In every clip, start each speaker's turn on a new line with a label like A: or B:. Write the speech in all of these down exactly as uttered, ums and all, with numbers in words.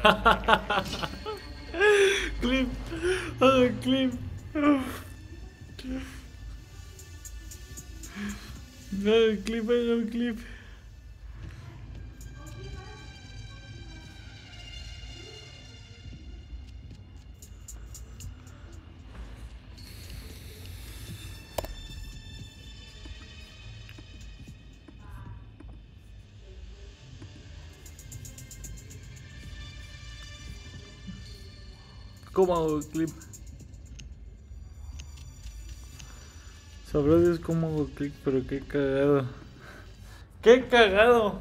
A: Clip. Ah, clip. No, clip, no, clip. ¿Cómo hago clip? Sabrá Dios cómo hago clip, pero qué cagado. ¡Qué cagado!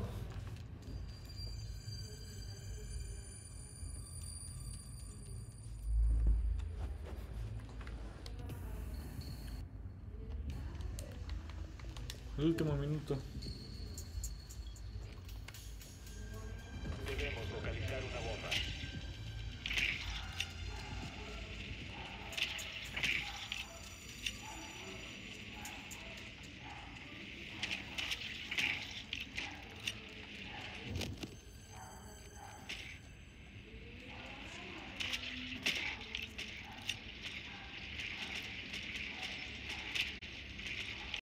A: El último minuto.